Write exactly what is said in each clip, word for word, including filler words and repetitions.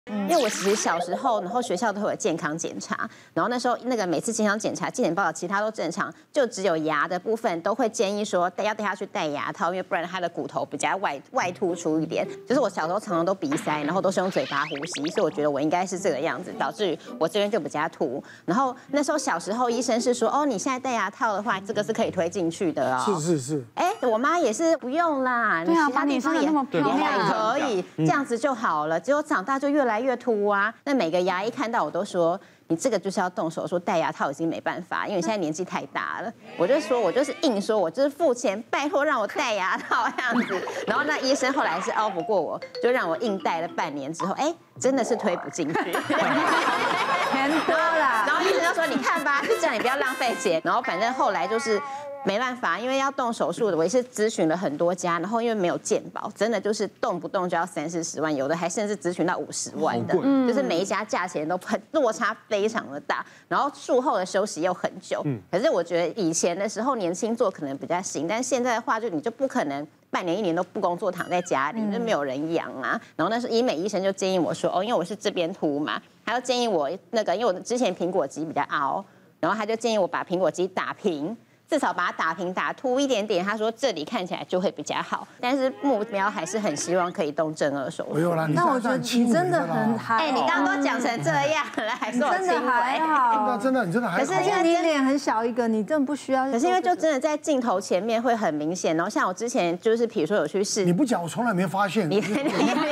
因为我其实小时候，然后学校都会有健康检查，然后那时候那个每次健康检查健检报告，其他都正常，就只有牙的部分都会建议说要带他去戴牙套，因为不然他的骨头比较外外突出一点。就是我小时候常常都鼻塞，然后都是用嘴巴呼吸，所以我觉得我应该是这个样子，导致于我这边就比较凸。然后那时候小时候医生是说，哦，你现在戴牙套的话，这个是可以推进去的哦。 是是是。 哎，我妈也是不用啦， 对啊，把你生得那么漂亮， 可以这样子就好了。结果长大就越来越凸啊。那每个牙医看到我都说，你这个就是要动手术，戴牙套已经没办法，因为你现在年纪太大了。我就说，我就是硬说，我就是付钱，拜托让我戴牙套这样子。然后那医生后来是拗不过我，就让我硬戴了半年之后，哎，真的是推不进去， 钱多了。 然后医生就说，你看吧，就叫你不要浪费钱。然后反正后来就是。没办法，因为要动手术的，我也是咨询了很多家，然后因为没有健保，真的就是动不动就要三四十万，有的还甚至咨询到五十万的，就是每一家价钱都很落差非常的大，然后术后的休息又很久。可是我觉得以前的时候年轻做可能比较行，但现在的话就你就不可能半年一年都不工作躺在家里，就没有人养啊。然后那时候医美医生就建议我说，哦，因为我是这边凸嘛，他就建议我那个，因为我之前苹果肌比较凹，然后他就建议我把苹果肌打平。至少把它打平打凸一点点，他说这里看起来就会比较好，但是目标还是很希望可以动正颌手术。 那我觉得你真的很还，哎，你刚刚都讲成这样了，还说我轻微， 还好，真的你真的还好。 可是因为你脸很小一个，你真的不需要。 可是因为就真的在镜头前面会很明显，然后像我之前就是比如说有去试， 你不讲我从来没发现。 你你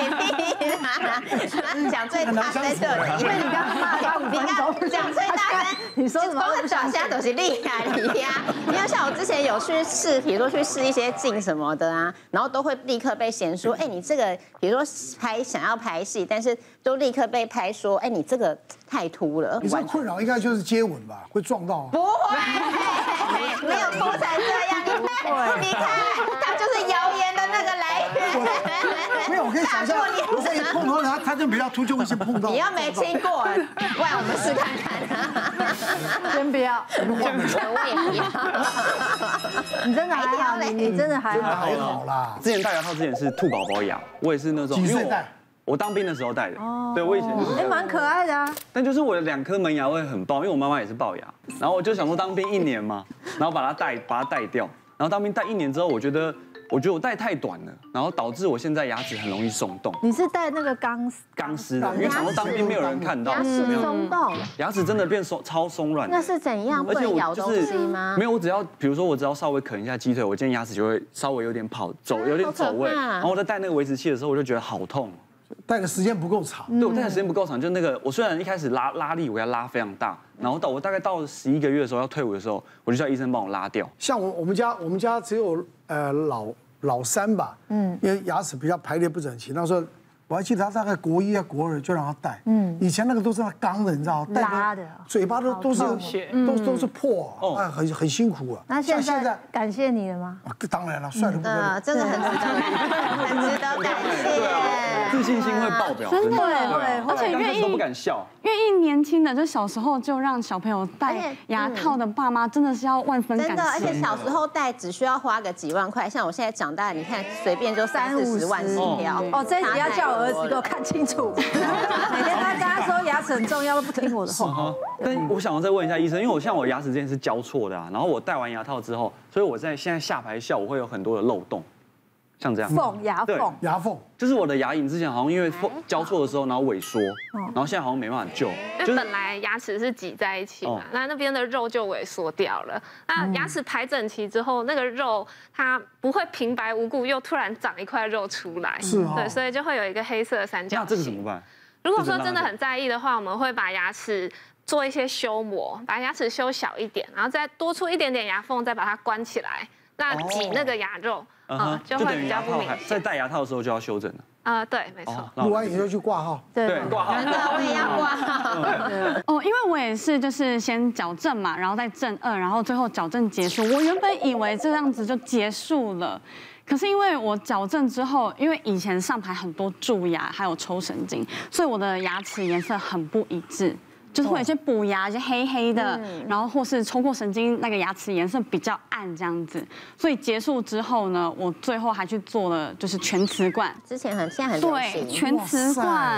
你讲最大在这里，因为你刚刚骂他五分钟，讲最大声， 你说什么？ 我讲现在都是厉害你呀。因为像我之前有去试，比如说去试一些镜什么的啊，然后都会立刻被嫌说，哎，你这个，比如说拍想要拍戏，但是都立刻被拍说，哎，你这个太凸了。 你这困扰应该就是接吻吧，会撞到。 不会，没有凸成这样，你看，你看，它就是谣言的那个来源。 没有，我可以想象，如果一碰到他，他就比较凸，就会先碰到。 你要没亲过，不然我们试看看。 先不要， 我也不要。 你真的还好，你你真的还好， 还好啦。 之前戴牙套之前是兔宝宝牙，我也是那种。 几岁戴？ 我当兵的时候戴的。哦。对，我以前就是。 哎，蛮可爱的啊。 但就是我的两颗门牙会很爆，因为我妈妈也是龅牙，然后我就想说当兵一年嘛，然后把它戴把它戴掉，然后当兵戴一年之后，我觉得。我觉得我戴太短了，然后导致我现在牙齿很容易松动。 你是戴那个钢钢丝的，因为想说当兵没有人看到， 牙齿松动， 牙齿真的变松超松软。 那是怎样？ 而且我就是没有，我只要比如说我只要稍微啃一下鸡腿，我今天牙齿就会稍微有点跑走，有点走位。然后我在戴那个维持器的时候，我就觉得好痛。 戴的时间不够长， 对我戴的时间不够长，就那个我虽然一开始拉拉力我要拉非常大，然后到我大概到十一个月的时候要退伍的时候，我就叫医生帮我拉掉。 像我我们家我们家只有呃老。老三吧，嗯，因为牙齿比较排列不整齐，那时候我还记得他大概国一啊国二就让他戴，嗯，以前那个都是那钢的，你知道， 拉的， 嘴巴都都是都都是破，啊，很很辛苦啊。 那现在感谢你了吗？ 当然了，帅的不得了， 真的很值得，很值得感谢， 自信心会爆表， 真的会， 而且愿意都不敢笑， 愿意年轻的就小时候就让小朋友戴牙套的爸妈真的是要万分感谢。 真的，而且小时候戴只需要花个几万块，像我现在长大，你看随便就三四十万起跳。 哦，这一集要叫我儿子给我看清楚，每天他跟他说牙齿很重要，都不听我的话。 但我想要再问一下医生，因为我像我牙齿之前是交错的啊，然后我戴完牙套之后，所以我在现在下排笑我会有很多的漏洞。像这样缝牙缝， 牙缝就是我的牙龈之前好像因为交错的时候，然后萎缩，然后现在好像没办法救。 因为本来牙齿是挤在一起嘛，那那边的肉就萎缩掉了。那牙齿排整齐之后，那个肉它不会平白无故又突然长一块肉出来， 是对，所以就会有一个黑色的三角形。 那这个怎么办？ 如果说真的很在意的话，我们会把牙齿做一些修磨，把牙齿修小一点，然后再多出一点点牙缝，再把它关起来，那挤那个牙肉。嗯，就会比较不明显。 在戴牙套的时候就要修整了。 啊，对，没错。 录完以后去挂号。 对，挂号。 真的，我也要挂号。 哦，因为我也是，就是先矫正嘛，然后再正二，然后最后矫正结束。我原本以为这样子就结束了，可是因为我矫正之后，因为以前上排很多蛀牙，还有抽神经，所以我的牙齿颜色很不一致。就是会有些补牙，就黑黑的，嗯、然后或是抽过神经，那个牙齿颜色比较暗这样子。所以结束之后呢，我最后还去做了就是全瓷冠。 之前很现在很流行对全瓷冠，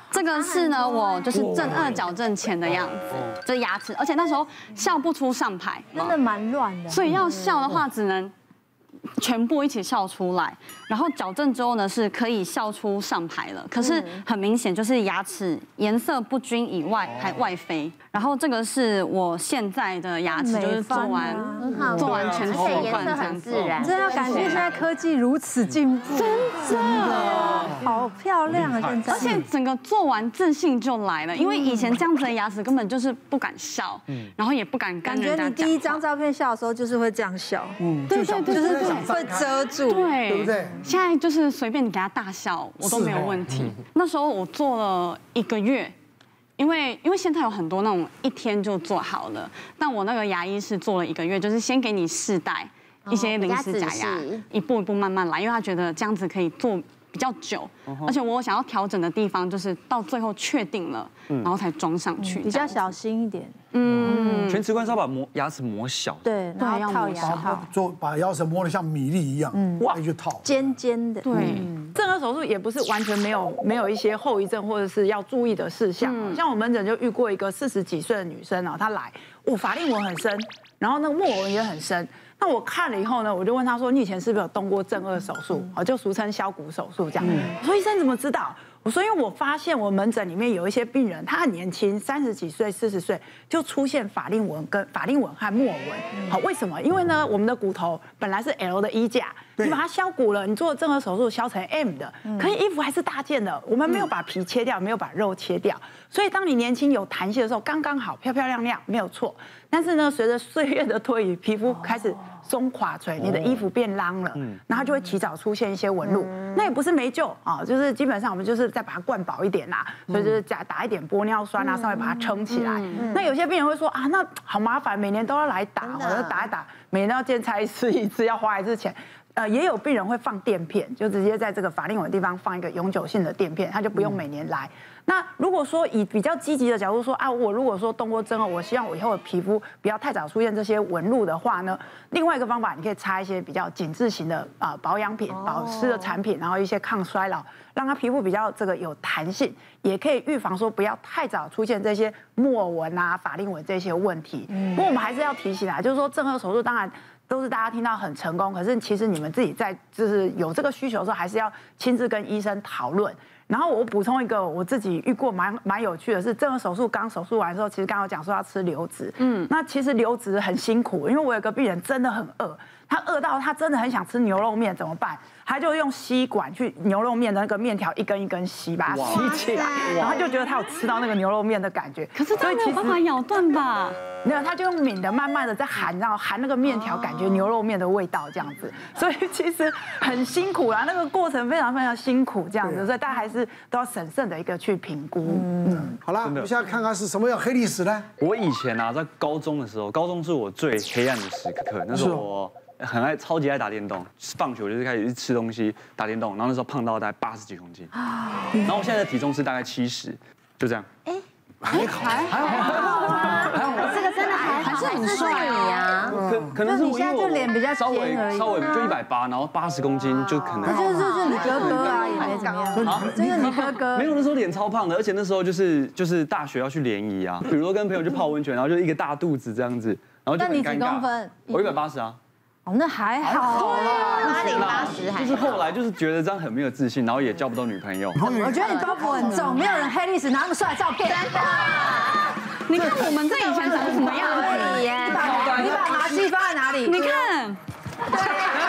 这个是呢，我就是正二矫正前的样子，这牙齿，而且那时候笑不出上排， 真的蛮乱的。 所以要笑的话，只能全部一起笑出来。然后矫正之后呢，是可以笑出上排了，可是很明显就是牙齿颜色不均以外还外飞。然后这个是我现在的牙齿，就是做完做完全习惯这样子， 真的感谢现在科技如此进步，真的好漂亮啊！现在， 而且整个做完自信就来了，因为以前这样子的牙齿根本就是不敢笑，然后也不敢跟感觉你第一张照片笑的时候就是会这样笑， 嗯， 对对对， 就是会遮住， 对， 对不对？ 现在就是随便你给他大笑，我都没有问题。那时候我做了一个月。因为因为现在有很多那种一天就做好了，但我那个牙医是做了一个月，就是先给你试戴一些临时假牙，一步一步慢慢来，因为他觉得这样子可以做比较久，而且我想要调整的地方就是到最后确定了，然后才装上去， 比较小心一点。 嗯， 全瓷冠是要把磨牙齿磨小， 对，然后套牙套， 做把牙齿磨得像米粒一样，哇，就套尖尖的。 对。 正颌手术也不是完全没有没有一些后遗症或者是要注意的事项，像我门诊就遇过一个四十几岁的女生啊，她来，我法令纹很深，然后那个木偶纹也很深。那我看了以后呢，我就问她说：“你以前是不是有动过正颚手术？哦，就俗称削骨手术这样。”我说：“医生怎么知道？”我说：“因为我发现我门诊里面有一些病人，他很年轻，三十几岁、四十岁就出现法令纹跟法令纹和木偶纹。好，为什么？因为呢，我们的骨头本来是 L 的衣架，你把它削骨了，你做正颌手术削成 M 的，可是衣服还是大件的。我们没有把皮切掉，没有把肉切掉，所以当你年轻有弹性的时候，刚刚好，漂漂亮亮，没有错。但是呢，随着岁月的推移，皮肤开始松垮垂，你的衣服变浪了，然后就会提早出现一些纹路。那也不是没救啊，就是基本上我们就是再把它灌饱一点啦，所以就是加打一点玻尿酸啊，稍微把它撑起来。那有些病人会说啊，那好麻烦，每年都要来打，我要打一打，每年都要见蔡医师一次，要花一次钱。呃，也有病人会放垫片，就直接在这个法令纹的地方放一个永久性的垫片，他就不用每年来。那如果说以比较积极的角度说啊，我如果说动过针哦，我希望我以后的皮肤不要太早出现这些纹路的话呢，另外一个方法，你可以擦一些比较紧致型的啊保养品、保湿的产品，然后一些抗衰老，让它皮肤比较这个有弹性，也可以预防说不要太早出现这些木偶纹啊、法令纹这些问题。不过我们还是要提醒啊，就是说正颌手术当然。都是大家听到很成功，可是其实你们自己在就是有这个需求的时候，还是要亲自跟医生讨论。然后我补充一个我自己遇过蛮蛮有趣的是，正颌手术刚手术完的时候，其实刚刚讲说要吃流质，嗯，那其实流质很辛苦，因为我有个病人真的很饿，他饿到他真的很想吃牛肉面，怎么办？他就用吸管去牛肉面的那个面条一根一根吸，把它吸起来，然后就觉得他有吃到那个牛肉面的感觉。 可是他没有办法咬断吧？ 没有，他就用抿的，慢慢的在含，然后含那个面条，感觉牛肉面的味道这样子。所以其实很辛苦啦，那个过程非常非常辛苦这样子，所以大家还是都要审慎的一个去评估。 嗯，好了，我们现在看看是什么样黑历史呢？ 我以前啊，在高中的时候，高中是我最黑暗的时刻，那时候我。很爱，超级爱打电动。放学我就是开始吃东西、打电动，然后那时候胖到大概八十几公斤。然后我现在的体重是大概七十，就这样。哎， 还好，还好， 还好，这个真的还还是很帅呀。 可可能是你现在就脸比较稍微尖而已， 稍微就一百八，然后八十公斤就可能。 就是就是你哥哥啊，也没怎么样。就是你哥哥。 没有，那时候脸超胖的，而且那时候就是就是大学要去联谊啊，比如说跟朋友去泡温泉，然后就一个大肚子这样子，然后就很尴尬。 那你几公分？ 我一百八十啊。 哦，那还好啦， 八零八十还。 就是后来就是觉得这样很没有自信，然后也交不到女朋友。 我觉得你包袱很重，没有人黑历史拿那么帅的照片。真的。 你看我们这以前长什么样子？ 你把你把麻器放在哪里？ 你看。 对。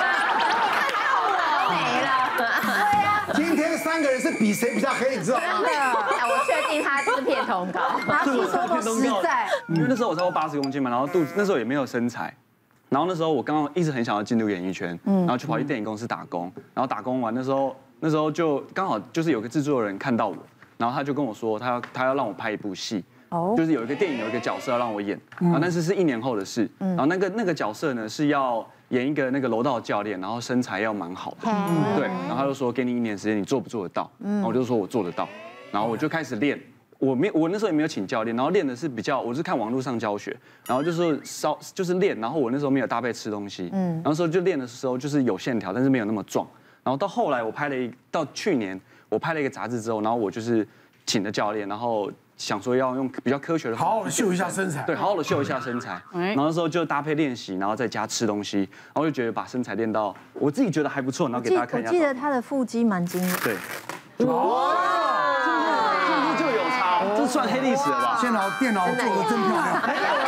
没了。对呀。 今天三个人是比谁比较黑，你知道吗？ 真的。我确定他是骗通告。 麻器说的实在。 因为那时候我超过八十公斤嘛，然后肚子那时候也没有身材。然后那时候我刚刚一直很想要进入演艺圈，然后就跑去电影公司打工，然后打工完那时候那时候就刚好就是有个制作人看到我，然后他就跟我说他要他要让我拍一部戏，就是有一个电影有一个角色要让我演，然后但是是一年后的事，然后那个那个角色呢是要演一个那个柔道教练，然后身材要蛮好的，对，然后他就说给你一年时间你做不做得到，然后我就说我做得到，然后我就开始练。我没，我那时候也没有请教练，然后练的是比较，我是看网络上教学，然后就是稍就是练，然后我那时候没有搭配吃东西，嗯，然后时候就练的时候就是有线条，但是没有那么壮，然后到后来我拍了一，到去年我拍了一个杂志之后，然后我就是请的教练，然后想说要用比较科学的方法， 好好的秀一下身材。 对，好好的秀一下身材。然后那时候就搭配练习，然后再加吃东西，然后就觉得把身材练到我自己觉得还不错，然后给大家看一下。 我记得他的腹肌蛮惊人。 对。哇！是不是就有差？这算黑历史了吧？ 电脑电脑做的真漂亮。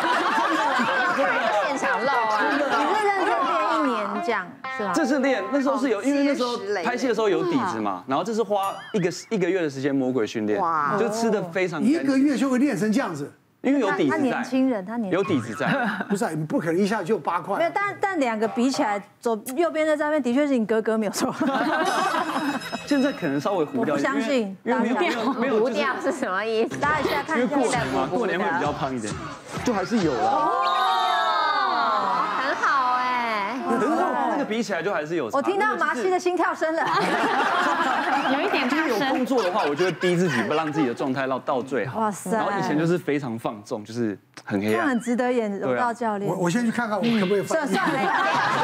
现场露啊！ 你是认真练一年这样是吧？ 这是练，那时候是有，因为那时候拍戏的时候有底子嘛，然后这是花一个一个月的时间魔鬼训练，就吃的非常。 一个月就会练成这样子， 因为有底子在。 他年轻人，他年有底子在。 不是，你不可能一下就八块。 没有，但但两个比起来，左右边的照片的确是你哥哥没有错。 现在可能稍微糊掉， 我不相信， 因为没有没有没有糊掉是什么意思？ 拉一下看一下。 因为过年嘛，过年会比较胖一点，就还是有了。 很好哎， 很好，那个比起来就还是有差。 我听到麻西的心跳声了， 有一点就是有工作的话，我就会逼自己不让自己的状态到到最好。哇塞！然后以前就是非常放纵，就是很黑暗。 很值得演柔道教练。 我我先去看看我可不可以放。 算算了，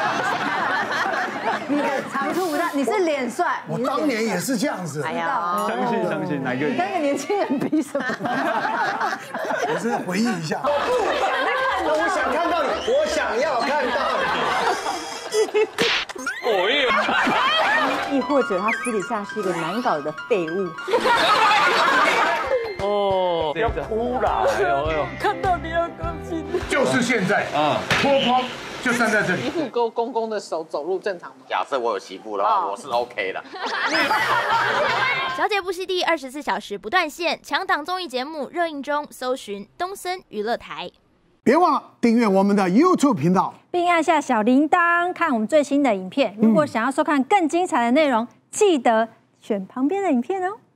你的长处不大，你是脸帅。 我当年也是这样子。 哎呀， 相信相信哪个？ 你跟个年轻人比什么？ 我是回忆一下。 我想看到你，我想要看到你。 亦或者他私底下是一个难搞的废物。 哦，不要哭啦！哎呦哎呦， 看到你要高兴。 就是现在啊，脱光就站在这里。 媳妇勾公公的手走路正常吗？ 假设我有媳妇的话，我是 OK 的。 小姐不息地二十四小时不断线，强档综艺节目热映中，搜寻东森娱乐台。 别忘了订阅我们的 YouTube 频道， 并按下小铃铛看我们最新的影片。如果想要收看更精彩的内容，记得选旁边的影片哦。